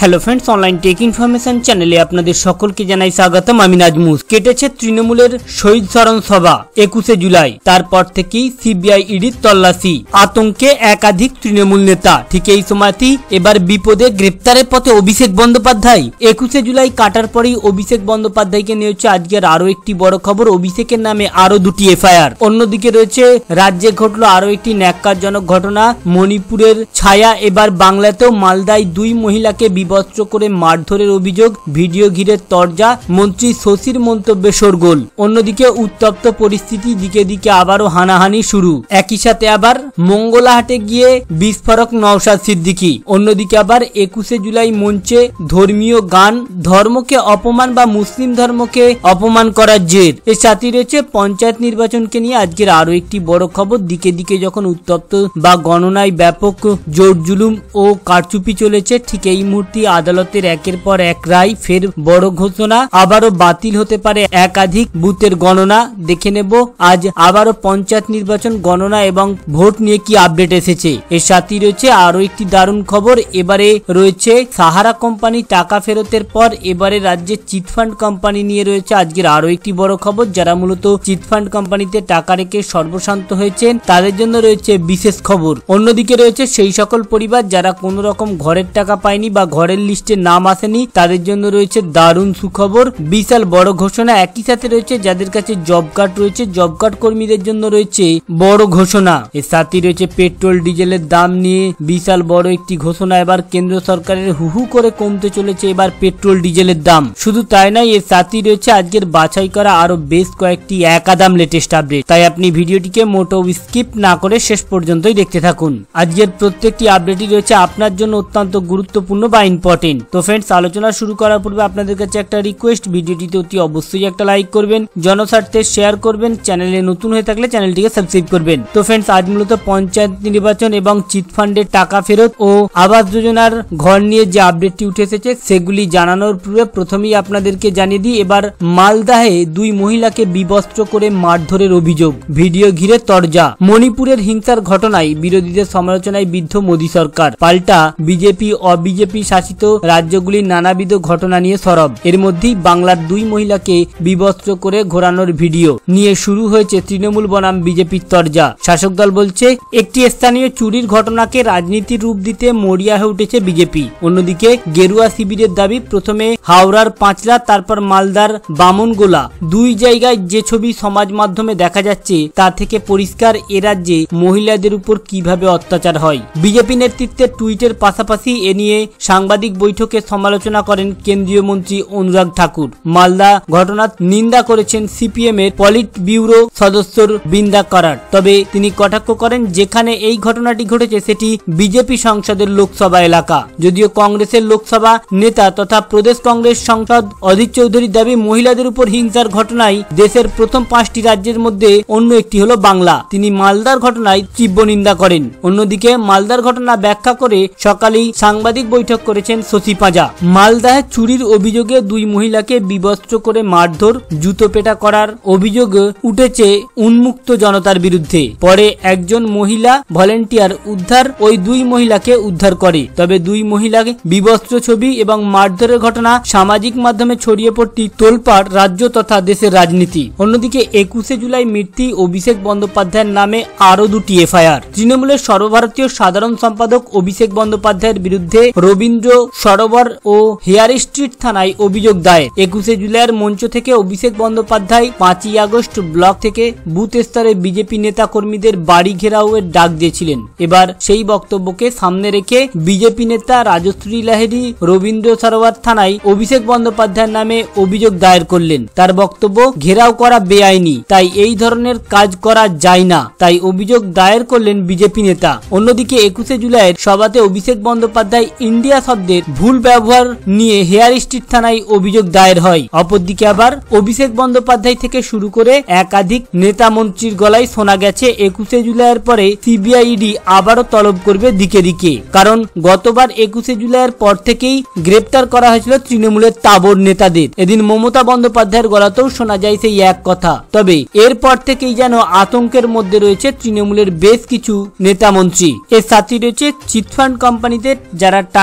Hello friends, online tech information चैनेले आपनादेर सकलके जानाई स्वागतम। आमी नाजमुस। केटेছে তৃণমূলের শহীদ স্মরণ সভা 21 জুলাই। তারপর থেকেই সিবিআই ইডির তল্লাশি, আতঙ্কে একাধিক তৃণমূল নেতা। ঠিক এই সময়তেই এবার বিপদে গ্রেপ্তারের পথে অভিষেক বন্দ্যোপাধ্যায়। 21 জুলাই কাটার পরেই অভিষেক বন্দ্যোপাধ্যায়কে নিয়ে হচ্ছে আজকের আরো একটি বড় খবর। অভিষেকের নামে আরো দুটি এফআইআর। অন্যদিকে রয়েছে রাজ্যে ঘটলো আরো একটি ন্যাক্কারজনক ঘটনা। মণিপুরের ছায়া এবার বাংলাতেও। মালদায় দুই মহিলাকে বিবস্ত্র করে মারধরের অভিযোগ, ভিডিও ঘিরে তরজা, মন্ত্রী শশীর মন্তব্যে শোরগোল। অন্যদিকে উত্তপ্ত পরিস্থিতি, দিকে দিকে আবারও হানাহানি শুরু। একই সাথে আবার মঙ্গলাহাটে গিয়ে বিস্ফোরক নওশাদ সিদ্দিকী। অন্যদিকে আবার 21 জুলাই মঞ্চে ধর্মীয় গান, ধর্মকে অপমান বা মুসলিম ধর্মকে অপমান করার জের। এর সাথে রয়েছে পঞ্চায়েত নির্বাচনকে নিয়ে আজকের আরো একটি বড় খবর। দিকে দিকে যখন উত্তপ্ত বা গণনায় ব্যাপক জোর জুলুম ও কারচুপি চলেছে, ঠিক এই মুহূর্তে আদালতের একের পর এক রায়, ফের বড় ঘোষণা, আবারও বাতিল হতে পারে একাধিক বুথের গণনা। দেখে নেব আজ আবারও পঞ্চায়েত নির্বাচন গণনা এবং ভোট নিয়ে কি আপডেট এসেছে। এর সাথে রয়েছে আরো একটি দারুণ খবর। এবারে রয়েছে সাহারা কোম্পানি টাকা ফেরতের পর এবারে রাজ্যে চিটফান্ড কোম্পানি নিয়ে রয়েছে আজকের আরো একটি বড় খবর। যারা মূলত চিটফান্ড কোম্পানিতে টাকা রেখে সর্বশান্ত হয়েছেন তাদের জন্য রয়েছে বিশেষ খবর। অন্যদিকে রয়েছে সেই সকল পরিবার যারা কোনো রকম ঘরের টাকা পায়নি বা ঘরের লিস্টে নাম আসেনি, তাদের জন্য রয়েছে দারুণ সুখবর, বিশাল বড় ঘোষণা। একই সাথে রয়েছে যাদের কাছে জব কার্ড রয়েছে, জব কার্ড কর্মীদের জন্য রয়েছে বড় ঘোষণা। এর সাথে রয়েছে পেট্রোল ডিজেলের দাম নিয়ে বিশাল বড় একটি ঘোষণা। এবার কেন্দ্র সরকারের হুহু করে কমতে চলেছে এবার পেট্রোল ডিজেলের দাম। শুধু তাই নয়, এর সাথে রয়েছে আজকের বাছাই করা আরো বেশ কয়েকটি একাদাম লেটেস্ট আপডেট। তাই আপনি ভিডিওটিকে মোটেও স্কিপ না করে শেষ পর্যন্তই দেখতে থাকুন। আজকের প্রত্যেকটি আপডেটই রয়েছে আপনার জন্য অত্যন্ত গুরুত্বপূর্ণ বা ইম্পর্টেন্ট। তো ফ্রেন্ডস, আলোচনা শুরু করার পূর্বে আপনাদের কাছে একটা রিকোয়েস্ট, ভিডিওটিতে অতি অবশ্যই একটা লাইক করবেন, জনস্বার্থে শেয়ার করবেন, চ্যানেলে নতুন হয়ে থাকলে চ্যানেলটিকে সাবস্ক্রাইব করবেন। তো ফ্রেন্ডস, আজ মূলত পঞ্চায়েত নির্বাচন এবং চিটফান্ডের টাকা ফেরত ও আবাস যোজনার ঘর নিয়ে যে আপডেটটি উঠে এসেছে সেগুলি জানানোর পূর্বে প্রথমেই আপনাদেরকে জানিয়ে দিই, এবার মালদাহে দুই মহিলাকে বিবস্ত্র করে মারধরের অভিযোগ, ভিডিও ঘিরে তরজা। মণিপুরের হিংসার ঘটনায় বিরোধীদের সমালোচনায় বিদ্ধ মোদী সরকার, পাল্টা বিজেপি অবিজেপি শাসিত রাজ্যগুলির নানাবিধ ঘটনা নিয়ে সরব। এর মধ্যেই বাংলার দুই মহিলাকে বিবস্ত্র করে ঘোরানোর ভিডিও নিয়ে শুরু হয়েছে তৃণমূল বনাম বিজেপির তরজা। শাসক দল বলছে একটি স্থানীয় চুরির ঘটনাকে রাজনীতির রূপ দিতে মরিয়া হয়ে উঠেছে বিজেপি। অন্যদিকে গেরুয়া শিবিরের দাবি, প্রথমে হাওড়ার পাঁচলা, তারপর মালদার বামনগোলা, দুই জায়গায় যে ছবি সমাজ মাধ্যমে দেখা যাচ্ছে তা থেকে পরিষ্কার এ রাজ্যে মহিলাদের উপর কিভাবে অত্যাচার হয়। বিজেপি নেতৃত্বের টুইটের পাশাপাশি এ নিয়ে সাংবাদিক বৈঠকে সমালোচনা করেন কেন্দ্রীয় মন্ত্রী অনুরাগ ঠাকুর। মালদা ঘটনার নিন্দা করেছেন সিপিএম এর পলিট ব্যুরো সদস্য বৃন্দা করার। তবে তিনি কটাক্ষ করেন যেখানে এই ঘটনাটি ঘটেছে সেটি বিজেপি সংসদের লোকসভা এলাকা। যদিও কংগ্রেসের লোকসভা নেতা তথা প্রদেশ কংগ্রেস সাংসদ অধীর চৌধুরীর দাবি, মহিলাদের উপর হিংসার ঘটনায় দেশের প্রথম 5টি রাজ্যের মধ্যে অন্য একটি হলো বাংলা। তিনি মালদার ঘটনায় তীব্র নিন্দা করেন। অন্যদিকে মালদার ঘটনা ব্যাখ্যা করে সকালেই সাংবাদিক বৈঠক করেছেন শশী পাঁজা। মালদায় চুরির অভিযোগে দুই মহিলাকে বিবস্ত্র করে মারধর, জুতো পেটা করার অভিযোগ উঠেছে উন্মুক্ত জনতার বিরুদ্ধে। পরে একজন মহিলা ভলেন্টিয়ার ওই দুই মহিলাকে উদ্ধার করে। তবে দুই মহিলাকে বিবস্ত্র ছবি এবং মারধরের ঘটনা সামাজিক মাধ্যমে ছড়িয়ে পড়তে তোলপাড় রাজ্য তথা দেশের রাজনীতি। অন্যদিকে 21 জুলাই মৃত্যু অভিষেক বন্দ্যোপাধ্যায়ের নামে আরো দুটি এফআইআর। তৃণমূলের সর্বভারতীয় সাধারণ সম্পাদক অভিষেক বন্দ্যোপাধ্যায়ের বিরুদ্ধে রবীন্দ্র সরোবর ও হেয়ার স্ট্রিট থানায় অভিযোগ দায়ের। 21 জুলাইয়ের মঞ্চ থেকে অভিষেক বন্দ্যোপাধ্যায় 5ই আগস্ট ব্লক থেকে বুথ স্তরে বিজেপি নেতা কর্মীদের বাড়ি ঘেরাওয়ের ডাক দিয়েছিলেন। এবার সেই বক্তব্যকে সামনে রেখে বিজেপি নেতা রাজশ্রী লাহিড়ী রবীন্দ্র সরোবর থানায় অভিষেক বন্দ্যোপাধ্যায়ের নামে অভিযোগ দায়ের করলেন। তার বক্তব্য, ঘেরাও করা বেআইনি, তাই এই ধরনের কাজ করা যায় না, তাই অভিযোগ দায়ের করলেন বিজেপি নেতা। অন্যদিকে 21 জুলাইয়ের সভাতে অভিষেক বন্দ্যোপাধ্যায় ইন্ডিয়া শব্দের ভুল ব্যবহার নিয়ে হেয়ার স্ট্রিট থানায় অভিযোগ দায়ের হয়। অপরদিকে আবার অভিষেক বন্দ্যোপাধ্যায় থেকে শুরু করে একাধিক নেতা মন্ত্রীর গলায় শোনা গেছে 21 জুলাইয়ের পরে সিবিআই ইডি আবারও তলব করবে দিকে দিকে। কারণ গতবার 21 জুলাইয়ের পর থেকেই গ্রেপ্তার করা হয়েছিল তৃণমূলের তাবড় নেতাদের। এদিন মমতা বন্দ্যোপাধ্যায়ের গলাতেও শোনা যায় সেই এক কথা। তবে এরপর থেকেই যেন আতঙ্কের মধ্যে রয়েছে তৃণমূলের বেশ কিছু নেতা মন্ত্রী। এর সাথে রয়েছে চিটফান্ড কোম্পানিতে যারা টাকা রেখে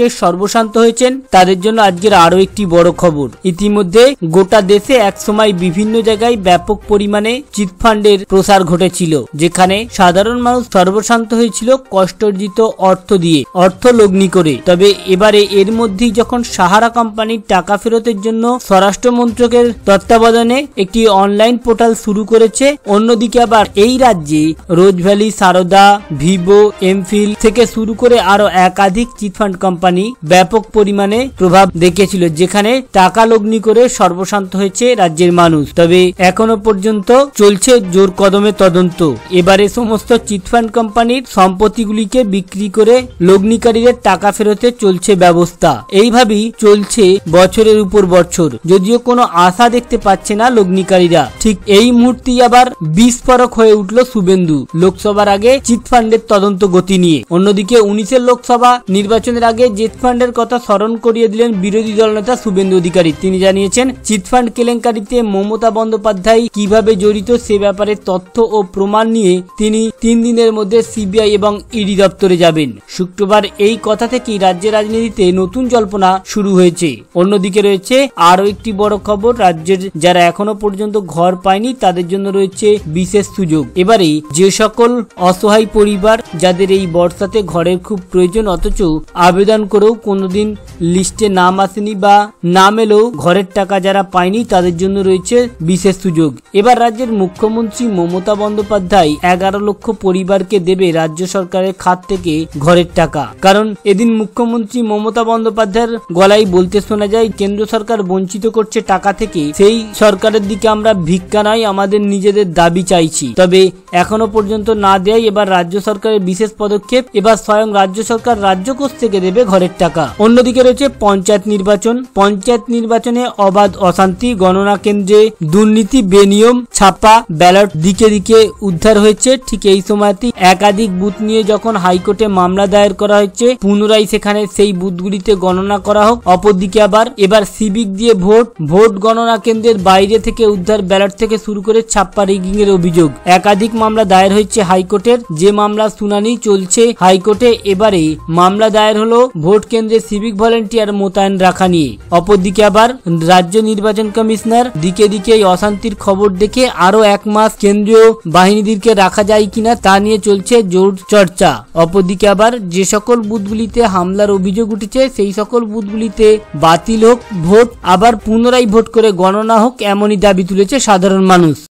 সর্বশান্ত হয়েছেন তাদের জন্য আজকের আরো একটি বড় খবর। ইতিমধ্যে গোটা দেশে একসময় বিভিন্ন জায়গায় ব্যাপক পরিমাণে চিটফান্ডের প্রসার ঘটেছিল, যেখানে সাধারণ মানুষ সর্বশান্ত হয়েছিল কষ্টার্জিত অর্থ দিয়ে, অর্থ লগ্নি করে। তবে এবারে এর মধ্যেই যখন সাহারা কোম্পানির টাকা ফেরতের জন্য স্বরাষ্ট্র মন্ত্রকের তত্ত্বাবধানে একটি অনলাইন পোর্টাল শুরু করেছে, অন্যদিকে আবার এই রাজ্যে রোজভ্যালি, সারদা, ভিভো, এমফিল থেকে শুরু করে আরো একাধিক চিটফান্ড কোম্পানি ব্যাপক পরিমাণে প্রভাব দেখিয়েছিল, যেখানে টাকা লগ্নি করে সর্বশান্ত হয়েছে রাজ্যের মানুষ। তবে এখনো পর্যন্ত চলছে জোর কদমে তদন্ত। এবারে সমস্ত চিটফান্ড কোম্পানির সম্পত্তিগুলিকে বিক্রি করে লগ্নিকারীদের টাকা ফেরতে চলছে ব্যবস্থা। এইভাবেই চলছে বছরের উপর বছর, যদিও কোনো আশা দেখতে পাচ্ছে না লগ্নিকারীরা। ঠিক এই মুহূর্তেই আবার বিস্ফোরক হয়ে উঠল শুভেন্দু লোকসভার আগে চিটফান্ডের তদন্ত গতি নিয়ে। অন্যদিকে 19-এর লোকসভা নির্বাচনের আগে চিটফান্ডের কথা স্মরণ করিয়ে দিলেন বিরোধী দলনেতা শুভেন্দু অধিকারী। তিনি জানিয়েছেন, চিটফান্ড কেলেঙ্কারিতে মমতা বন্দ্যোপাধ্যায় কিভাবে জড়িত সে ব্যাপারে তথ্য ও প্রমাণ নিয়ে তিনি 3 দিনের মধ্যে সিবিআই এবং ইডি দপ্তরে যাবেন। শুক্রবার এই কথা থেকেই রাজ্যের রাজনীতিতে নতুন জল্পনা শুরু হয়েছে। অন্যদিকে রয়েছে আরো একটি বড় খবর, রাজ্যের যারা এখনো পর্যন্ত ঘর পায়নি তাদের জন্য রয়েছে বিশেষ সুযোগ। এবারে যে সকল অসহায় পরিবার যাদের এই বর্ষাতে ঘরের খুব প্রয়োজন, অথচ আবেদন করেও কোনোদিন লিস্টে নাম আসেনি বা নাম এলেও ঘরের টাকা যারা পায়নি, তাদের জন্য রয়েছে বিশেষ সুযোগ। এবার রাজ্যের মুখ্যমন্ত্রী মমতা বন্দ্যোপাধ্যায় 11 লক্ষ পরিবারকে দেবে রাজ্য সরকারের খাত থেকে ঘরের টাকা। কারণ এদিন মুখ্যমন্ত্রী মমতা বন্দ্যোপাধ্যায়ের গলায় বলতে শোনা যায়, কেন্দ্র সরকার বঞ্চিত করছে টাকা থেকে, সেই সরকারের দিকে আমরা ভিক্ষা নয়, আমাদের নিজেদের দাবি চাইছি। তবে এখনো পর্যন্ত না দেয় এবার রাজ্য সরকারের বিশেষ পদক্ষেপ। এবার স্বয়ং রাজ্য সরকার রাজ্যকোষ থেকে দেবে ঘরের টাকা। অন্যদিকে রয়েছে পঞ্চায়েত নির্বাচন। পঞ্চায়েত নির্বাচনে অবাধ অশান্তি, গণনা কেন্দ্রে দুর্নীতি, বেনিয়ম, ছাপা ব্যালট দিকে দিকে উদ্ধার হয়েছে। ঠিক এই সময়তেই একাধিক বুথ নিয়ে যখন হাইকোর্টে মামলা দায়ের করা হয়েছে, পুনরায় সেখানে সেই বুথগুলিতে গণনা করা হোক। অপরদিকে আবার এবার সিভিক দিয়ে ভোট গণনা কেন্দ্রের বাইরে থেকে উদ্ধার ব্যালট থেকে শুরু করে ছাপ্পা রিগিং এর অভিযোগ। একাধিক মামলা দায়ের হয়েছে হাইকোর্টের, যে মামলা শুনানি চলছে হাইকোর্টে। এবারে মামলা দায়ের হলো ভোট কেন্দ্রে সিভিক ভলেন্টিয়ার মোতায়েন রাখা নিয়ে। অপরদিকে আবার রাজ্য নির্বাচন কমিশনার দিকে দিকে এই অশান্তির খবর দেখে আরো 1 মাস কেন্দ্রীয় বাহিনীদেরকে রাখা যায় কিনা তা নিয়ে চলছে জোর চর্চা। অপরদিকে আবার যে সকল বুথগুলিতে হামলার অভিযোগ উঠেছে, সেই সকল বুথগুলিতে বাতিল হোক ভোট, আবার পুনরায় ভোট করে গণনা হোক, এমনই দাবি তুলেছে সাধারণ মানুষ।